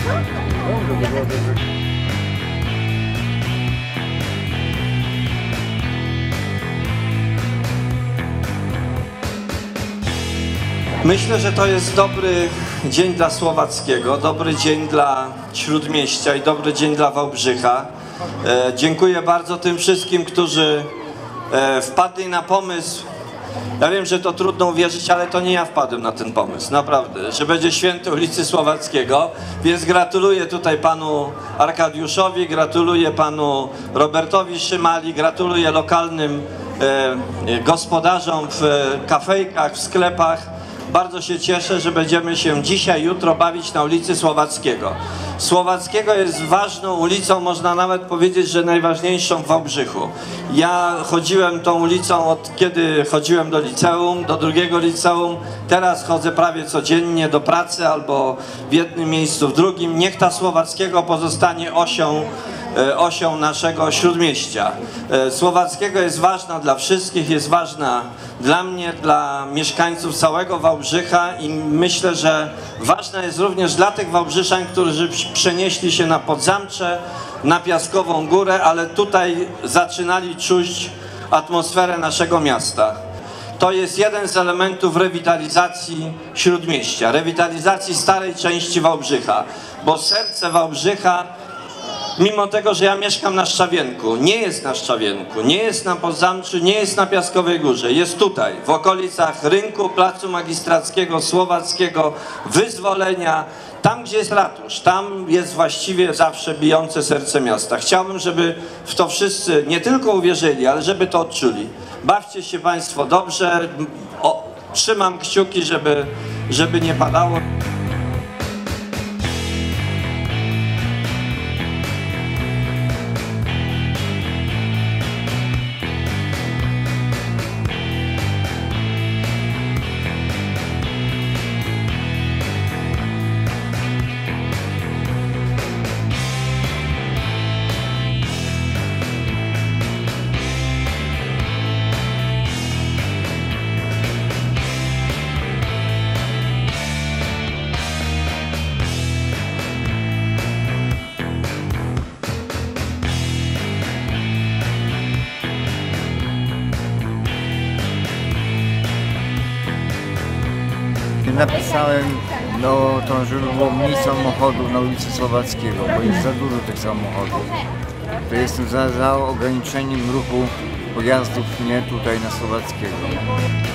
Myślę, że to jest dobry dzień dla Słowackiego, dobry dzień dla Śródmieścia i dobry dzień dla Wałbrzycha. Dziękuję bardzo tym wszystkim, którzy wpadli na pomysł. Ja wiem, że to trudno uwierzyć, ale to nie ja wpadłem na ten pomysł, naprawdę, że będzie święto ulicy Słowackiego, więc gratuluję tutaj panu Arkadiuszowi, gratuluję panu Robertowi Szymali, gratuluję lokalnym gospodarzom w kafejkach, w sklepach. Bardzo się cieszę, że będziemy się dzisiaj, jutro bawić na ulicy Słowackiego. Słowackiego jest ważną ulicą, można nawet powiedzieć, że najważniejszą w Wałbrzychu. Ja chodziłem tą ulicą od kiedy chodziłem do liceum, do drugiego liceum. Teraz chodzę prawie codziennie do pracy albo w jednym miejscu, w drugim. Niech ta Słowackiego pozostanie osią naszego Śródmieścia. Słowackiego jest ważna dla wszystkich, jest ważna dla mnie, dla mieszkańców całego Wałbrzycha i myślę, że ważna jest również dla tych wałbrzyszań, którzy przenieśli się na Podzamcze, na Piaskową Górę, ale tutaj zaczynali czuć atmosferę naszego miasta. To jest jeden z elementów rewitalizacji Śródmieścia, rewitalizacji starej części Wałbrzycha, bo serce Wałbrzycha, mimo tego, że ja mieszkam na Szczawienku, nie jest na Szczawienku, nie jest na Podzamczu, nie jest na Piaskowej Górze, jest tutaj, w okolicach Rynku, Placu Magistrackiego, Słowackiego, Wyzwolenia, tam gdzie jest ratusz, tam jest właściwie zawsze bijące serce miasta. Chciałbym, żeby w to wszyscy nie tylko uwierzyli, ale żeby to odczuli. Bawcie się państwo dobrze, trzymam kciuki, żeby nie padało. Napisałem, żeby było mniej samochodów na ulicy Słowackiego, bo jest za dużo tych samochodów. To jestem za ograniczeniem ruchu pojazdów nie tutaj na Słowackiego.